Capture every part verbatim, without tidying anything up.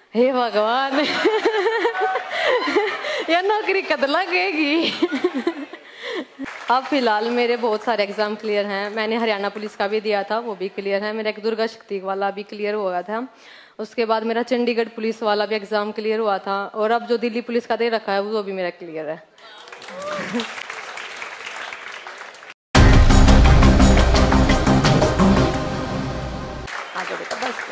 हे भगवान या नौकरी कद लगेगी। अब फिलहाल मेरे बहुत सारे एग्जाम क्लियर हैं। मैंने हरियाणा पुलिस का भी दिया था, वो भी क्लियर है। मेरा एक दुर्गा शक्ति वाला भी क्लियर हुआ था। उसके बाद मेरा चंडीगढ़ पुलिस वाला भी एग्जाम क्लियर हुआ था, और अब जो दिल्ली पुलिस का दे रखा है वो भी मेरा क्लियर है। बेटा बस बस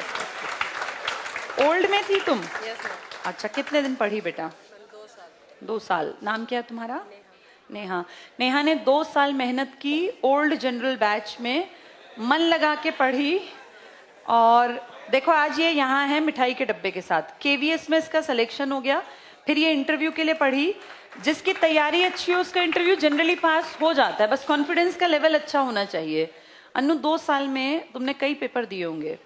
बस। ओल्ड में थी तुम? yes, अच्छा, कितने दिन पढ़ी बेटा? दो साल। दो साल। नाम क्या है तुम्हारा? नेहा। नेहा ने दो साल मेहनत की, ओल्ड जनरल बैच में मन लगा के पढ़ी, और देखो आज ये यहाँ है मिठाई के डब्बे के साथ। केवीएस में इसका सिलेक्शन हो गया, फिर ये इंटरव्यू के लिए पढ़ी। जिसकी तैयारी अच्छी हो उसका इंटरव्यू जनरली पास हो जाता है, बस कॉन्फिडेंस का लेवल अच्छा होना चाहिए। अनु, दो साल में तुमने कई पेपर दिए होंगे।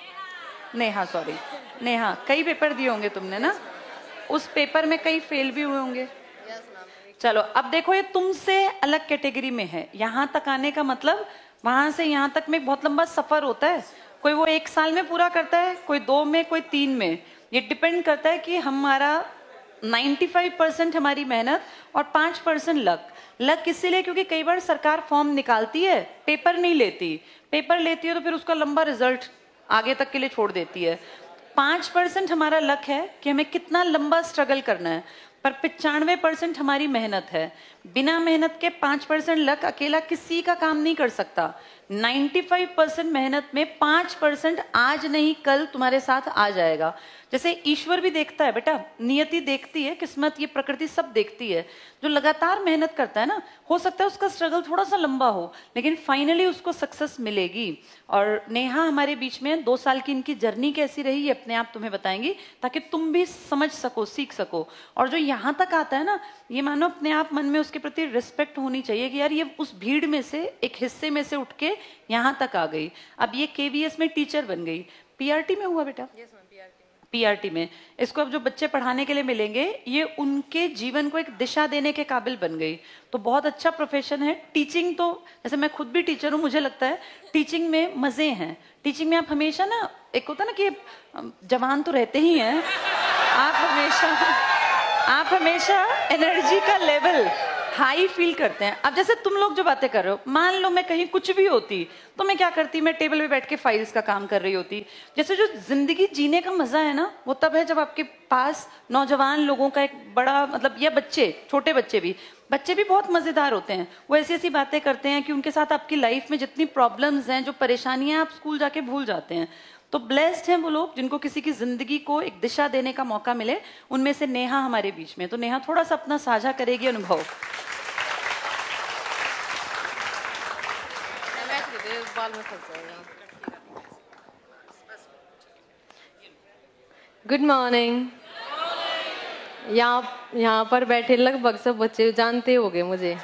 नेहा सॉरी नेहा कई पेपर दिए होंगे तुमने ना? उस पेपर में कई फेल भी हुए होंगे। चलो अब देखो, ये तुमसे अलग कैटेगरी में है। यहाँ तक आने का मतलब वहां से यहाँ तक में बहुत लंबा सफर होता है। कोई वो एक साल में पूरा करता है, कोई दो में, कोई तीन में। ये डिपेंड करता है कि हमारा पचानवे परसेंट हमारी मेहनत और पाँच परसेंट लक। लक इसीलिए क्योंकि कई बार सरकार फॉर्म निकालती है, पेपर नहीं लेती। पेपर लेती है तो फिर उसका लंबा रिजल्ट आगे तक के लिए छोड़ देती है। पाँच परसेंट हमारा लक है कि हमें कितना लंबा स्ट्रगल करना है, पर पचानवे परसेंट हमारी मेहनत है। बिना मेहनत के पाँच परसेंट लक अकेला किसी का काम नहीं कर सकता। पचानवे परसेंट मेहनत में पाँच परसेंट आज नहीं कल तुम्हारे साथ आ जाएगा। जैसे ईश्वर भी देखता है बेटा, नियति देखती है, किस्मत, ये प्रकृति सब देखती है। जो लगातार मेहनत करता है ना, हो सकता है उसका स्ट्रगल थोड़ा सा लंबा हो, लेकिन फाइनली उसको सक्सेस मिलेगी। और नेहा हमारे बीच में दो साल की इनकी जर्नी कैसी रही ये अपने आप तुम्हें बताएंगी, ताकि तुम भी समझ सको, सीख सको। और जो यहाँ तक आता है ना, ये मानो अपने आप मन में उसके प्रति रिस्पेक्ट होनी चाहिए कि यार ये उस भीड़ में से एक हिस्से में से उठ के यहाँ तक आ गई। अब ये केवीएस में टीचर बन गई। पीआरटी में हुआ बेटा? yes, पीआरटी में इसको अब जो बच्चे पढ़ाने के लिए मिलेंगे, ये उनके जीवन को एक दिशा देने के काबिल बन गई। तो बहुत अच्छा प्रोफेशन है। टीचिंग तो, जैसे मैं खुद भी टीचर हूँ, मुझे लगता है टीचिंग में मजे हैं। टीचिंग में आप हमेशा ना, एक होता है ना कि जवान तो रहते ही हैं, आप हमेशा आप हमेशा एनर्जी का लेवल हाई फील करते हैं। अब जैसे तुम लोग जो बातें कर रहे हो, मान लो मैं कहीं कुछ भी होती तो मैं क्या करती, मैं टेबल पे बैठ के फाइल्स का काम कर रही होती। जैसे जो जिंदगी जीने का मजा है ना, वो तब है जब आपके पास नौजवान लोगों का एक बड़ा मतलब, या बच्चे, छोटे बच्चे भी बच्चे भी बहुत मजेदार होते हैं। वो ऐसी ऐसी बातें करते हैं कि उनके साथ आपकी लाइफ में जितनी प्रॉब्लम्स हैं, जो परेशानियां, आप स्कूल जाके भूल जाते हैं। तो ब्लेस्ड हैं वो लोग जिनको किसी की जिंदगी को एक दिशा देने का मौका मिले। उनमें से नेहा हमारे बीच में। तो नेहा थोड़ा सा अपना साझा करेगी अनुभव। Good morning. यहाँ यहाँ पर बैठे लगभग सब बच्चे जानते होंगे मुझे।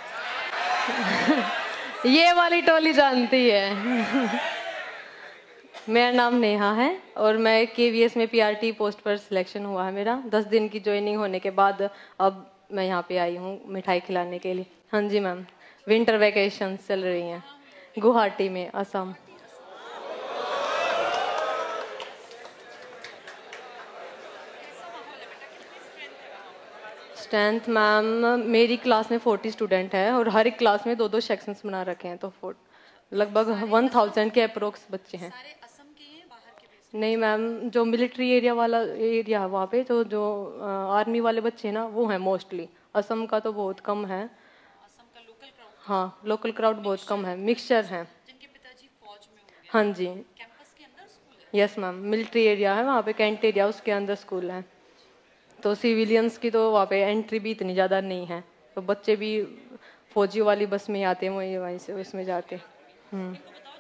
ये वाली टोली जानती है। मेरा नाम नेहा है और मैं केवीएस में पीआरटी पोस्ट पर सिलेक्शन हुआ है मेरा। दस दिन की ज्वाइनिंग होने के बाद अब मैं यहाँ पे आई हूँ मिठाई खिलाने के लिए। हाँ जी मैम, विंटर वेकेशन चल रही हैं गुवाहाटी में, असम। स्ट्रेंथ मैम, मेरी क्लास में चालीस स्टूडेंट है और हर एक क्लास में दो दो सेक्शंस बना रखे हैं, तो लगभग एक हज़ार के अप्रोक्स बच्चे हैं। नहीं मैम, जो मिलिट्री एरिया वाला एरिया है वहाँ पे तो जो आर्मी वाले बच्चे हैं ना, वो हैं मोस्टली। असम का तो बहुत कम है। असम का लोकल क्राउड? हाँ, लोकल क्राउड बहुत कम है, मिक्सचर है। जिनके पिताजी फौज में होंगे। हाँ जी। कैंपस के अंदर स्कूल है? यस मैम, मिलिट्री एरिया है वहाँ पे, कैंट एरिया, उसके अंदर स्कूल है। तो सिविलियंस की तो वहाँ पे एंट्री भी इतनी ज़्यादा नहीं है, तो बच्चे भी फौजी वाली बस में आते हैं, वहीं वहीं से उसमें जाते हैं। हम्म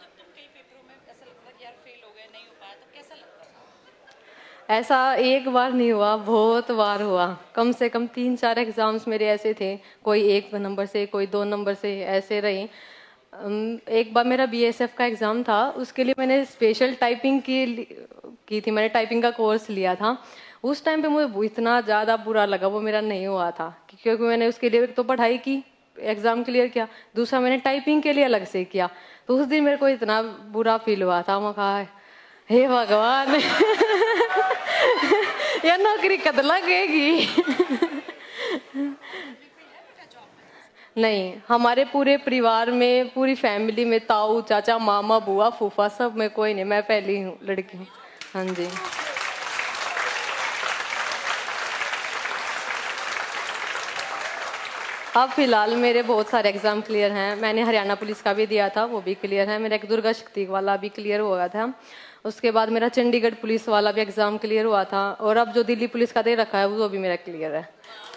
ऐसा एक बार नहीं हुआ, बहुत बार हुआ। कम से कम तीन चार एग्जाम्स मेरे ऐसे थे, कोई एक नंबर से, कोई दो नंबर से, ऐसे रही। एक बार मेरा बीएसएफ का एग्ज़ाम था, उसके लिए मैंने स्पेशल टाइपिंग की की थी, मैंने टाइपिंग का कोर्स लिया था। उस टाइम पे मुझे इतना ज़्यादा बुरा लगा, वो मेरा नहीं हुआ था, क्योंकि मैंने उसके लिए तो पढ़ाई की, एग्ज़ाम क्लियर किया, दूसरा मैंने टाइपिंग के लिए अलग से किया। तो उस दिन मेरे को इतना बुरा फील हुआ था, मैं कहा हे भगवान या नौकरी कद लगेगी। नहीं, हमारे पूरे परिवार में, पूरी फैमिली में ताऊ चाचा मामा बुआ फूफा सब में कोई नहीं, मैं पहली हूँ लड़की हूँ। हाँ जी। अब फिलहाल मेरे बहुत सारे एग्जाम क्लियर हैं। मैंने हरियाणा पुलिस का भी दिया था, वो भी क्लियर है। मेरा एक दुर्गा शक्ति वाला भी क्लियर हुआ था। उसके बाद मेरा चंडीगढ़ पुलिस वाला भी एग्जाम क्लियर हुआ था, और अब जो दिल्ली पुलिस का दे रखा है वो भी मेरा क्लियर है।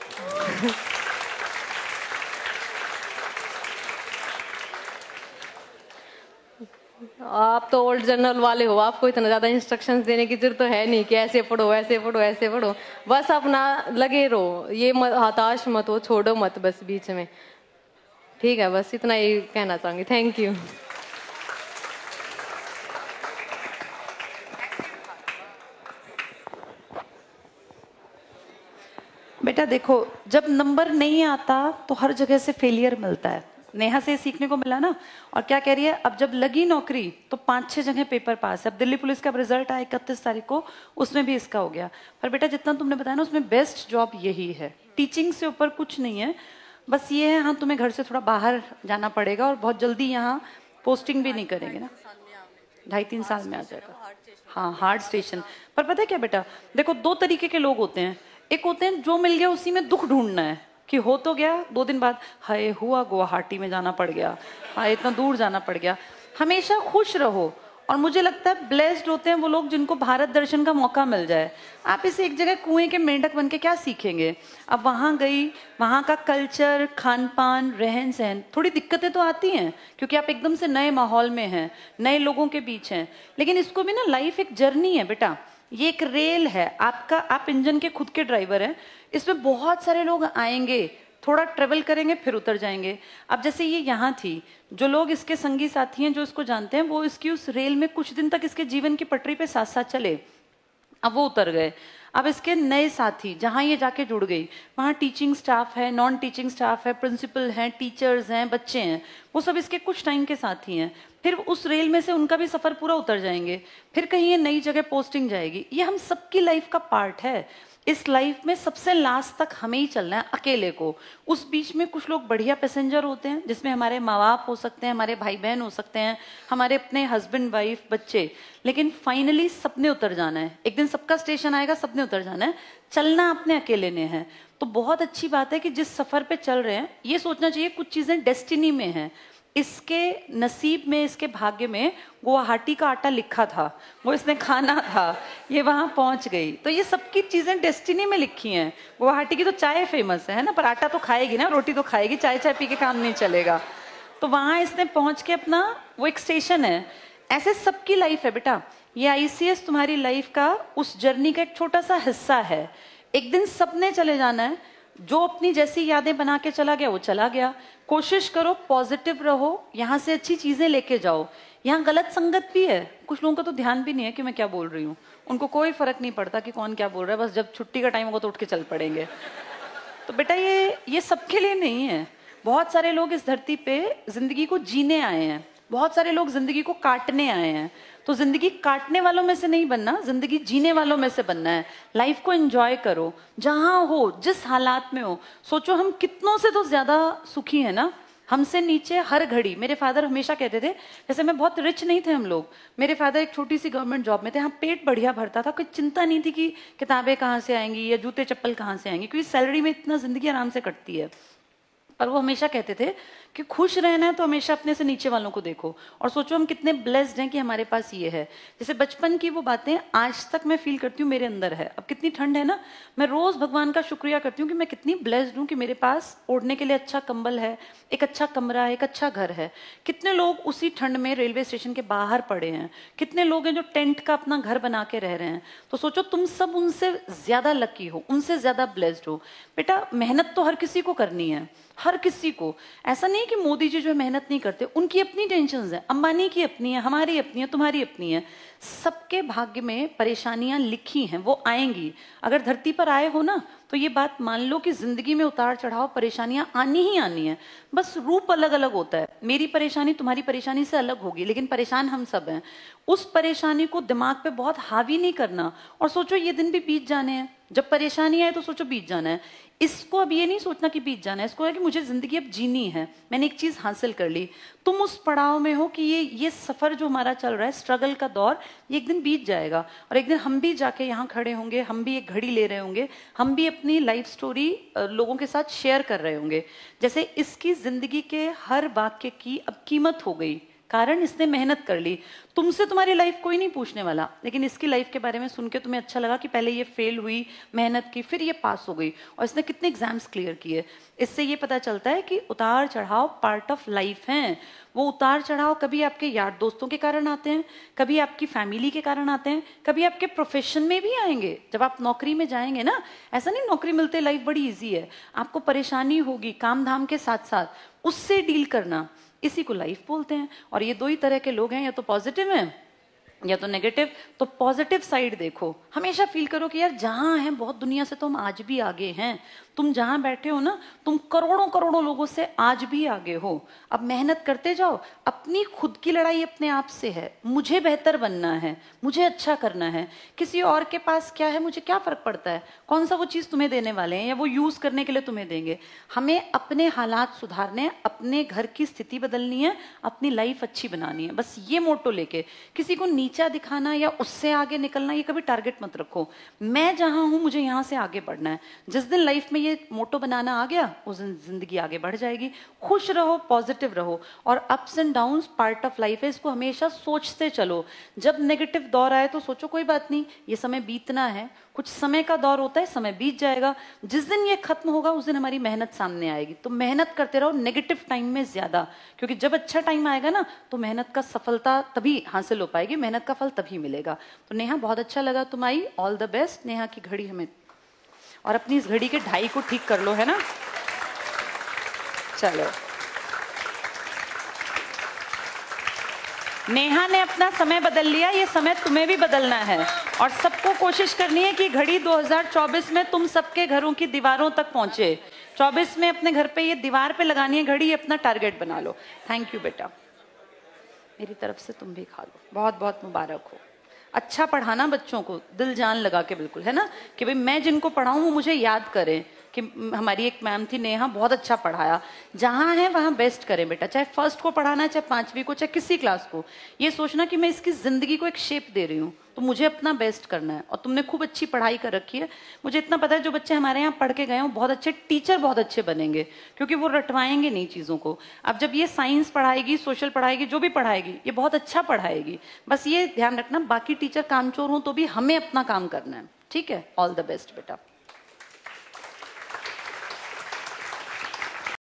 आप तो ओल्ड जर्नल वाले हो, आपको इतना ज्यादा इंस्ट्रक्शंस देने की जरूरत तो है नहीं कि ऐसे पढ़ो ऐसे पढ़ो ऐसे पढ़ो, बस अपना लगे रहो, ये मत, हताश मत हो, छोड़ो मत बस बीच में। ठीक है, बस इतना ही कहना चाहूंगी। Thank you. बेटा देखो, जब नंबर नहीं आता तो हर जगह से फेलियर मिलता है। नेहा से सीखने को मिला ना। और क्या कह रही है, अब जब लगी नौकरी तो पांच छह जगह पेपर पास है। अब दिल्ली पुलिस का रिजल्ट आया इकतीस तारीख को, उसमें भी इसका हो गया। पर बेटा जितना तुमने बताया ना, उसमें बेस्ट जॉब यही है। टीचिंग से ऊपर कुछ नहीं है, बस ये है हाँ तुम्हें घर से थोड़ा बाहर जाना पड़ेगा, और बहुत जल्दी यहाँ पोस्टिंग भी नहीं करेंगे ना, ढाई तीन साल में आ जाएगा। हाँ, हार्ड स्टेशन। पर पता है क्या बेटा, देखो दो तरीके के लोग होते हैं। एक होते हैं जो मिल गया उसी में दुख ढूंढना है कि हो तो गया, दो दिन बाद हाय हुआ गुवाहाटी में जाना पड़ गया, हाय इतना दूर जाना पड़ गया। हमेशा खुश रहो। और मुझे लगता है ब्लेस्ड होते हैं वो लोग जिनको भारत दर्शन का मौका मिल जाए। आप इसे एक जगह कुएं के मेंढक बन के क्या सीखेंगे। अब वहां गई, वहां का कल्चर, खान पान, रहन सहन, थोड़ी दिक्कतें तो आती हैं क्योंकि आप एकदम से नए माहौल में हैं, नए लोगों के बीच हैं। लेकिन इसको भी ना, लाइफ एक जर्नी है बेटा, ये एक रेल है आपका, आप इंजन के खुद के ड्राइवर हैं। इसमें बहुत सारे लोग आएंगे, थोड़ा ट्रेवल करेंगे, फिर उतर जाएंगे। अब जैसे ये यहाँ थी, जो लोग इसके संगी साथी हैं, जो इसको जानते हैं, वो इसकी उस रेल में कुछ दिन तक इसके जीवन की पटरी पे साथ साथ चले, अब वो उतर गए। अब इसके नए साथी, जहाँ ये जाके जुड़ गई, वहाँ टीचिंग स्टाफ है, नॉन टीचिंग स्टाफ है, प्रिंसिपल हैं, टीचर्स हैं, बच्चे हैं, वो सब इसके कुछ टाइम के साथी हैं। फिर उस रेल में से उनका भी सफर पूरा उतर जाएंगे, फिर कहीं ये नई जगह पोस्टिंग जाएगी। ये हम सबकी लाइफ का पार्ट है। इस लाइफ में सबसे लास्ट तक हमें ही चलना है, अकेले को। उस बीच में कुछ लोग बढ़िया पैसेंजर होते हैं, जिसमें हमारे माँ बाप हो सकते हैं, हमारे भाई बहन हो सकते हैं, हमारे अपने हस्बैंड वाइफ बच्चे। लेकिन फाइनली सबने उतर जाना है, एक दिन सबका स्टेशन आएगा, सबने उतर जाना है। चलना अपने अकेले ने है। तो बहुत अच्छी बात है कि जिस सफर पे चल रहे हैं, ये सोचना चाहिए कुछ चीजें डेस्टिनी में हैं। इसके नसीब में, इसके भाग्य में गुवाहाटी का आटा लिखा था, वो इसने खाना था, ये वहां पहुंच गई। तो ये सबकी चीजें डेस्टिनी में लिखी हैं। गुवाहाटी की तो चाय फेमस है ना, पर आटा तो खाएगी ना, रोटी तो खाएगी, चाय चाय पी के काम नहीं चलेगा। तो वहां इसने पहुंच के अपना, वो एक स्टेशन है। ऐसे सबकी लाइफ है बेटा। ये आईसीएस तुम्हारी लाइफ का उस जर्नी का एक छोटा सा हिस्सा है। एक दिन सबने चले जाना है। जो अपनी जैसी यादें बना के चला गया वो चला गया। कोशिश करो पॉजिटिव रहो, यहाँ से अच्छी चीजें लेके जाओ। यहाँ गलत संगत भी है, कुछ लोगों का तो ध्यान भी नहीं है कि मैं क्या बोल रही हूँ, उनको कोई फर्क नहीं पड़ता कि कौन क्या बोल रहा है, बस जब छुट्टी का टाइम होगा तो उठ के चल पड़ेंगे। तो बेटा ये ये सबके लिए नहीं है। बहुत सारे लोग इस धरती पे जिंदगी को जीने आए हैं, बहुत सारे लोग जिंदगी को काटने आए हैं। तो जिंदगी काटने वालों में से नहीं बनना, जिंदगी जीने वालों में से बनना है। लाइफ को एंजॉय करो, जहां हो, जिस हालात में हो। सोचो हम कितनों से तो ज्यादा सुखी है ना, हमसे नीचे हर घड़ी। मेरे फादर हमेशा कहते थे, जैसे मैं बहुत रिच नहीं थे हम लोग, मेरे फादर एक छोटी सी गवर्नमेंट जॉब में थे, हाँ पेट बढ़िया भरता था, कोई चिंता नहीं थी कि किताबें कहाँ से आएंगी या जूते चप्पल कहाँ से आएंगी, क्योंकि सैलरी में इतना जिंदगी आराम से कटती है। पर वो हमेशा कहते थे कि खुश रहना है तो हमेशा अपने से नीचे वालों को देखो और सोचो हम कितने ब्लेस्ड हैं कि हमारे पास ये है। जैसे बचपन की वो बातें आज तक मैं फील करती हूँ मेरे अंदर है। अब कितनी ठंड है ना, मैं रोज भगवान का शुक्रिया करती हूँ कि मैं कितनी ब्लेस्ड हूँ कि मेरे पास ओढ़ने के लिए अच्छा कंबल है, एक अच्छा कमरा है, एक अच्छा घर है। कितने लोग उसी ठंड में रेलवे स्टेशन के बाहर पड़े हैं, कितने लोग हैं जो टेंट का अपना घर बना के रह रहे हैं। तो सोचो तुम सब उनसे ज्यादा लकी हो, उनसे ज्यादा ब्लेस्ड हो। बेटा मेहनत तो हर किसी को करनी है, हर हर किसी को। ऐसा नहीं कि मोदी जी जो है मेहनत नहीं करते, उनकी अपनी टेंशन्स हैं, अंबानी की अपनी है, हमारी अपनी है, तुम्हारी अपनी है। सबके भाग्य में परेशानियां लिखी हैं, वो आएंगी। अगर धरती पर आए हो ना तो ये बात मान लो कि जिंदगी में उतार चढ़ाव परेशानियां आनी ही आनी है, बस रूप अलग अलग होता है। मेरी परेशानी तुम्हारी परेशानी से अलग होगी, लेकिन परेशान हम सब हैं। उस परेशानी को दिमाग पे बहुत हावी नहीं करना और सोचो ये दिन भी बीत जाने हैं। जब परेशानी आए तो सोचो बीत जाना है, इसको अब ये नहीं सोचना कि बीत जाना है, इसको है कि मुझे जिंदगी अब जीनी है, मैंने एक चीज हासिल कर ली। तुम उस पड़ाव में हो कि ये ये सफर जो हमारा चल रहा है, स्ट्रगल का दौर, ये एक दिन बीत जाएगा और एक दिन हम भी जाके यहाँ खड़े होंगे, हम भी एक घड़ी ले रहे होंगे, हम भी अपनी लाइफ स्टोरी लोगों के साथ शेयर कर रहे होंगे। जैसे इसकी जिंदगी के हर वाक्य की अब कीमत हो गई, कारण इसने मेहनत कर ली। तुमसे तुम्हारी लाइफ कोई नहीं पूछने वाला, लेकिन इसकी लाइफ के बारे में सुन के तुम्हें अच्छा लगा कि पहले ये फेल हुई, मेहनत की, फिर ये पास हो गई और इसने कितने एग्जाम्स क्लियर किए। इससे ये पता चलता है कि उतार चढ़ाव पार्ट ऑफ लाइफ हैं। वो उतार चढ़ाव कभी आपके यार दोस्तों के कारण आते हैं, कभी आपकी फैमिली के कारण आते हैं, कभी आपके प्रोफेशन में भी आएंगे। जब आप नौकरी में जाएंगे ना, ऐसा नहीं नौकरी मिलते लाइफ बड़ी ईजी है, आपको परेशानी होगी काम धाम के साथ साथ, उससे डील करना, इसी को लाइफ बोलते हैं। और ये दो ही तरह के लोग हैं, या तो पॉजिटिव हैं या तो नेगेटिव। तो पॉजिटिव साइड देखो, हमेशा फील करो कि यार जहां हैं बहुत दुनिया से तो हम आज भी आगे हैं। तुम जहां बैठे हो ना, तुम करोड़ों करोड़ों लोगों से आज भी आगे हो। अब मेहनत करते जाओ, अपनी खुद की लड़ाई अपने आप से है, मुझे बेहतर बनना है, मुझे अच्छा करना है। किसी और के पास क्या है मुझे क्या फर्क पड़ता है, कौन सा वो चीज तुम्हें देने वाले हैं या वो यूज करने के लिए तुम्हें देंगे। हमें अपने हालात सुधारने, अपने घर की स्थिति बदलनी है, अपनी लाइफ अच्छी बनानी है, बस ये मोटो लेके। किसी को नीचा दिखाना या उससे आगे निकलना, ये कभी टारगेट मत रखो। मैं जहां हूं मुझे यहां से आगे बढ़ना है। जिस दिन लाइफ में ये मोटो बनाना आ गया, उस दिन जिंदगी आगे बढ़ जाएगी। खुश रहो, पॉजिटिव रहो, और ups and downs part of life है, इसको हमेशा सोचते चलो। जब नेगेटिव दौर आए तो सोचो कोई बात नहीं, ये समय बीतना है, कुछ समय का दौर होता है, समय बीत जाएगा। जिस दिन ये खत्म होगा उस दिन हमारी मेहनत सामने आएगी। तो मेहनत करते रहो नेगेटिव टाइम में ज्यादा, क्योंकि जब अच्छा टाइम आएगा ना तो मेहनत का सफलता तभी हासिल हो पाएगी, मेहनत का फल तभी मिलेगा। तो नेहा बहुत अच्छा लगा तुम आई, ऑल द बेस्ट। नेहा की घड़ी हमें, और अपनी इस घड़ी के ढाई को ठीक कर लो, है ना। चलो, नेहा ने अपना समय बदल लिया, ये समय तुम्हें भी बदलना है और सबको कोशिश करनी है कि घड़ी दो हज़ार चौबीस में तुम सबके घरों की दीवारों तक पहुंचे। चौबीस में अपने घर पे ये दीवार पे लगानी है घड़ी, अपना टारगेट बना लो। थैंक यू बेटा, मेरी तरफ से तुम भी खा लो, बहुत बहुत मुबारक हो। अच्छा पढ़ाना बच्चों को दिल जान लगा के, बिल्कुल, है ना, कि भाई मैं जिनको पढ़ाऊं वो मुझे याद करें। कि हमारी एक मैम थी नेहा, बहुत अच्छा पढ़ाया, जहां है वहां बेस्ट करें बेटा, चाहे फर्स्ट को पढ़ाना है, चाहे पांचवी को, चाहे किसी क्लास को। ये सोचना कि मैं इसकी जिंदगी को एक शेप दे रही हूँ, तो मुझे अपना बेस्ट करना है। और तुमने खूब अच्छी पढ़ाई कर रखी है, मुझे इतना पता है जो बच्चे हमारे यहाँ पढ़ के गए हैं बहुत अच्छे टीचर, बहुत अच्छे बनेंगे, क्योंकि वो रटवाएंगे नहीं चीज़ों को। अब जब ये साइंस पढ़ाएगी, सोशल पढ़ाएगी, जो भी पढ़ाएगी, ये बहुत अच्छा पढ़ाएगी। बस ये ध्यान रखना बाकी टीचर कामचोर हों तो भी हमें अपना काम करना है, ठीक है। ऑल द बेस्ट बेटा।